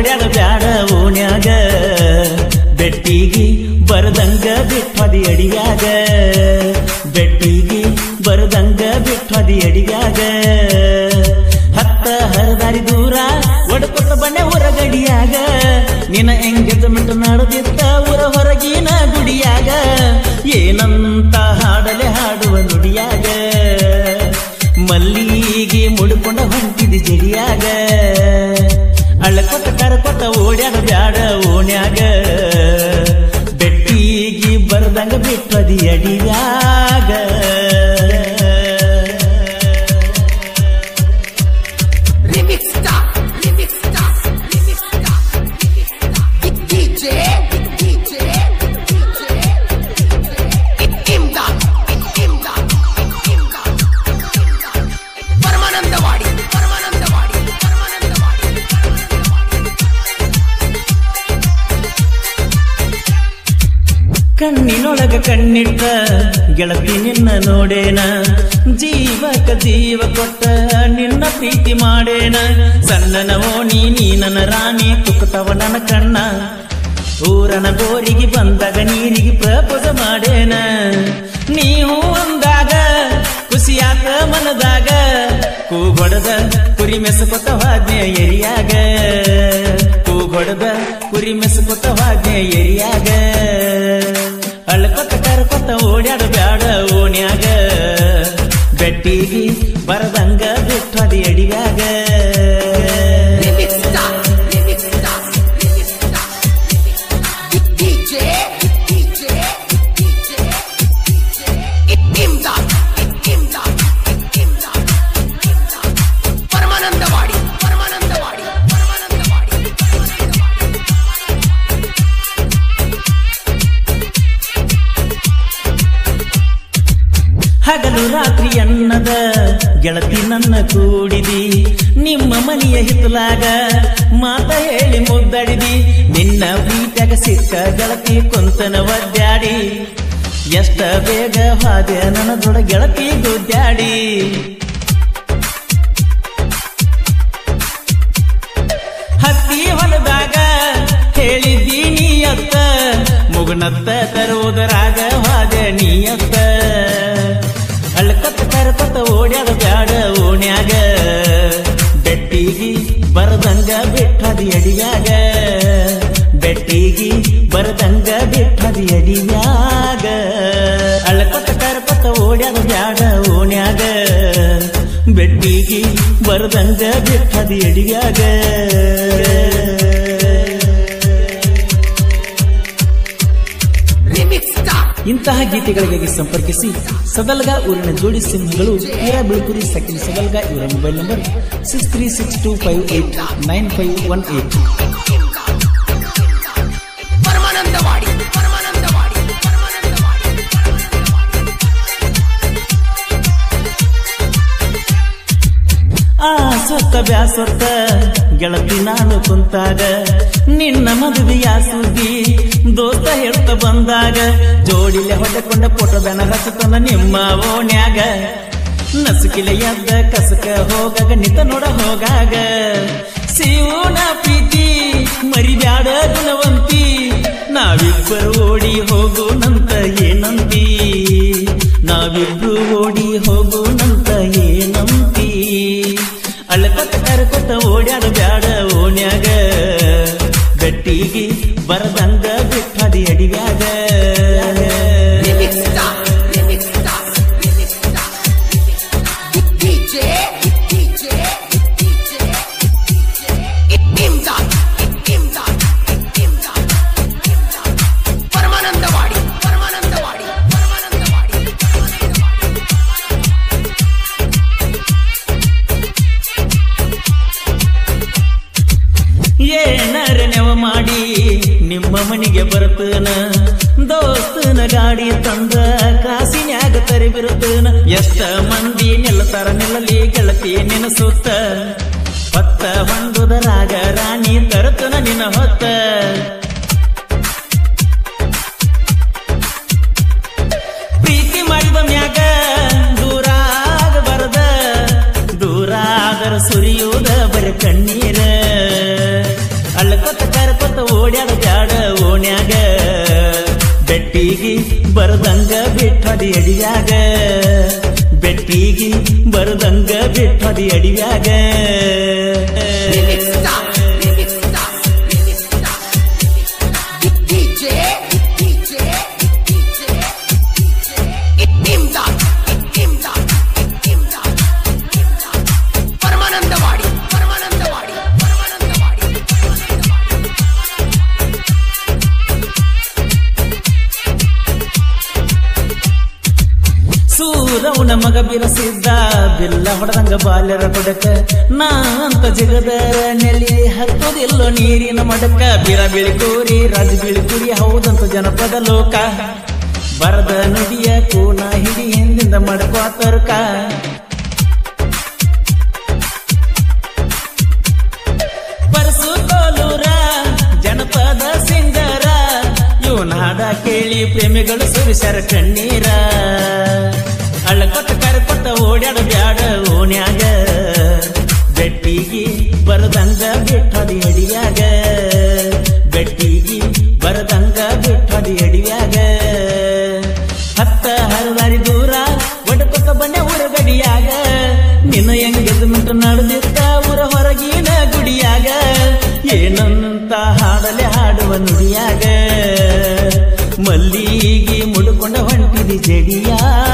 ಓಡ್ಯಾಡ ಬ್ಯಾಡ ಓಣ್ಯಾಗ ಬೆಟ್ಟಿಗಿ ಬರದಂಗ ಬಿಟ್ಟದಿ ಅಡಿಯಾಗ ಬೆಟ್ಟಿಗಿ ಬರದಂಗ ಬಿಟ್ಟದಿ ಅಡಿಯಾಗ ಹತ್ತ ಹರದಾರಿ ದೂರ ಒಡಕೊಟ್ಟ ಬಣ್ಣೆ ಹೊರಗಡಿಯಾಗ ನಿನ್ನ ಎಂಗೇಜ್ಮೆಂಟ್ ನಡೆದಿತ್ತ ಊರ ಹೊರಗಿನ ಗುಡಿಯಾಗ ಏನಂತ ಹಾಡಲೆ ಹಾಡುವ ನುಡಿಯಾಗ ಮಲ್ಲಿಗೆ ಮುಡ್ಕೊಂಡ ಹೊಂಟಿದಿ ಜಡಿಯಾಗ ಅಳ್ಳಕೊಟ್ಟ ಕರಕೊಟ್ಟ ಓಡ್ಯಾಡ ಬ್ಯಾಡ ಓಣ್ಯಾಗ ಬೆಟ್ಟಿಗಿ ಬರ್ದಂಗ ಬಿಟ್ಟದಿ ಅಡಿಯಾಗ ಕಣ್ಣಿನೊಳಗ ಕಣ್ಣಿಟ್ಟ ಗೆಳತಿ ನಿನ್ನ ನೋಡೇನ ಜೀವಕ ಜೀವ ಕೊಟ್ಟ ನಿನ್ನ ಪ್ರೀತಿ ಮಾಡೇನ ಸಣ್ಣನ ಓಣಿ ನೀ ನನ್ನ ರಾಣಿ ತುಕ್ಕತವ ನನ್ನ ಕಣ್ಣ ಊರನ ಗೋರಿಗೆ ಬಂದಾಗ ನೀರಿಗೆ ಪ್ರಪೋಸ ಮಾಡೇನ ನೀವು ಅಂದಾಗ ಖುಷಿಯಾತ ಮನದಾಗ ಕೂಗೊಡದ ಕುರಿ ಮೆಸಕೊತವಾದ್ನೆ ಎರಿಯಾಗ ಕೂಗೊಡದ ಕುರಿ ಮೆಸಕೊತವಾದ್ನೆ ಎರಿಯಾಗ ಅಳ್ಕೊತ್ತ ಕರ್ಕೊತ್ತ ಓಡ್ಯಾಡ ಬ್ಯಾಡ ಓಣ್ಯಾಗ ಬೆಟ್ಟಿಗಿ ಬರದಂಗ ಬಿಟ್ಟದಿ ಅಡಿಯಾಗ ಹಗಲು ರಾತ್ರಿ ಅನ್ನದ ಗೆಳತಿ ನನ್ನ ಕೂಡಿದಿ ನಿಮ್ಮ ಮನೆಯ ಹಿತ್ತಲಾಗ ಮಾತ ಹೇಳಿ ಮುದ್ದಡಿದಿ ನಿನ್ನ ಪ್ರೀತಿಯಾಗ ಸಿಕ್ಕ ಗೆಳತಿ ಕುಂತನ ಒದ್ದಾಡಿ ಎಷ್ಟ ಬೇಗ ಹಾದೆ ನನ್ನ ದೊಡ ಗೆಳತಿ ಗುದ್ದಾಡಿ ಹತ್ತಿ ಹೊಲದಾಗ ಹೇಳಿದ್ದಿ ನೀಯತ್ತ ಮುಗುನತ್ತ ತರುವುದರಾಗ ಹಾದೆ ನೀಯತ್ತ ಅಳ್ಕೊತ್ತ ಕರ್ಕೊತ್ತ ಓಡ್ಯಾಡ ಬ್ಯಾಡ ಓಣ್ಯಾಗ ಬೆಟ್ಟಿಗಿ ಬರದಂಗ ಬಿಟ್ಟದಿ ಅಡಿಯಾಗ ಬೆಟ್ಟಿಗಿ ಬರದಂಗ ಬಿಟ್ಟದಿ ಅಡಿಯಾಗ ಅಳ್ಕೊತ್ತ ಕರ್ಕೊತ್ತ ಓಡ್ಯಾಡ ಬ್ಯಾಡ ಓಣ್ಯಾಗ ಬೆಟ್ಟಿಗಿ ಬರದಂಗ ಬಿಟ್ಟದಿ ಅಡಿಯಾಗ ಇಂತಹ ಗೀತೆಗಳಿಗಾಗಿ ಸಂಪರ್ಕಿಸಿ ಸದಲ್ಗ ಊರಿನ ಜೋಡಿ ಸಿಂಹಗಳು ಹೀರಾ ಬೆಳಕುರಿ ಸೆಕೆಂಡ್ ಸದಲ್ಗ ಇವರ ಮೊಬೈಲ್ ನಂಬರ್ 6362589518. ಆ ಸ್ವತ್ತ ಬ್ಯಾಸೊತ್ತ ಗೆಳತಿ ನಾನು ಕುಂತಾಗ ನಿನ್ನ ಮದುವೆಯ ಸುದ್ದಿ ದೋಸ್ತ ಹೇಳ್ತ ಬಂದಾಗ ಜೋಡಿಲೆ ಹೊಡೆಕೊಂಡ ಫೋಟೋ ಬ್ಯಾನರ್ ಹಚ್ಚತನ ನಿಮ್ಮ ಓಣ್ಯಾಗ ನಸುಕಿಲೆ ಎದ್ದ ಕಸಕ ಹೋಗಾಗ ನಿತ ನೋಡ ಹೋಗಾಗ ಶಿವನ ಪ್ರೀತಿ ಮರಿಬ್ಯಾಡ ಗುಣವಂತಿ ನಾವಿಬ್ಬರು ಓಡಿ ಹೋಗೋಣಂತ ಏನಂತಿ ನಾವಿಬ್ರು ಓಡಿ ಹೋಗೋಣಂತ ಏನಂತಿ ಅಳ್ಕೊತ್ತ ಕರ್ಕೊತ್ತ ಓಡ್ಯಾಡ ಬ್ಯಾಡ ಓಣ್ಯಾಗ ಬೆಟ್ಟಿಗಿ ಬರದಂಗ ಬಿಟ್ಟದಿ ಅಡಿಯಾಗ ಏನರ ನೆವ ಮಾಡಿ ನಿಮ್ಮ ಮನೆಗೆ ಬರ್ತನ ದೋಸ್ತನ ಗಾಡಿ ತಂದ ಕಾಸಿನ್ಯಾಗ ತರಿಬಿರುತ್ತನ ಎಷ್ಟ ಮಂದಿ ನಿಲ್ಲತಾರ ನಿಲ್ಲಲಿ ಗೆಳತಿ ನೆನಸುತ್ತ ಹೊತ್ತ ಹೊಂದುದರಾಗ ರಾಣಿ ತರುತ್ತನ ನಿನ್ನ ಹೊತ್ತ ಪ್ರೀತಿ ಮಾಡಿದ ಮ್ಯಾಗ ದೂರಾಗ ಬರದ ದೂರಾದರ ಸುರಿಯುವುದ ಬರ ಕಣ್ಣೀರ ಅಳ್ಕ ಓಣ್ಯಾಗ ಬೆಟ್ಟಿಗಿ ಬರದಂಗ ಬಿಟ್ಟದಿ ಅಡಿಯಾಗ ಬೆಟ್ಟಿಗಿ ಬರದಂಗ ಬಿಟ್ಟದಿ ಅಡಿಯಾಗ ಸೂರವನ ಮಗ ಬಿರಸಿದ್ದ ಬಿಲ್ಲ ಹೊಡೆದಂಗ ಬಾಲ್ಯರ ಕೊಡಕ ನಾ ಅಂತ ಜಗದರ ನೆಲೆ ಹತ್ತೋದಿಲ್ಲೋ ನೀರಿನ ಮಡಕ ಬಿರ ಬಿಳಿಕೂರಿ ರಾಜ ಬಿಳಿಕೂರಿ ಹೌದಂತ ಜನಪದ ಲೋಕ ಬರದ ನುಡಿಯ ಕೂನ ಹಿಡಿ ಹಿಂದಿಂದ ಮಡಕೋ ತರ್ಕ ಪರಸು ಕೋಲೂರ ಜನಪದ ಸಿಂಗರ ಇವನ ಹಾಡ ಕೇಳಿ ಪ್ರೇಮಿಗಳು ಸುರಿಸರ ಕಣ್ಣೀರ ಅಳ್ಳಕೊಟ್ಟ ಕರೆಕೊಟ್ಟ ಓಡ್ಯಾಡ ಬ್ಯಾಡ ಓಣ್ಯಾಗ ಬೆಟ್ಟಿಗಿ ಬರದಂಗ ಬಿಟ್ಟದಿ ಅಡಿಯಾಗ ಬೆಟ್ಟಿಗಿ ಬರದಂಗ ಬಿಟ್ಟದಿ ಅಡಿಯಾಗ ಹತ್ತ ಹರದಾರಿ ದೂರ ಒಡಕೊಟ್ಟ ಬನ್ನೆ ಊರ ಗಡಿಯಾಗ ನಿನ್ನ ಹೆಂಗೆದ್ದು ಮಿಂಟು ನಡೆದಿತ್ತ ಊರ ಹೊರಗಿನ ಗುಡಿಯಾಗ ಏನಂತ ಹಾಡಲೆ ಹಾಡುವ ನುಡಿಯಾಗ ಮಲ್ಲಿಗೆ ಮುಡುಕೊಂಡ ಹೊಂಟಿದಿ ಜಡಿಯಾಗ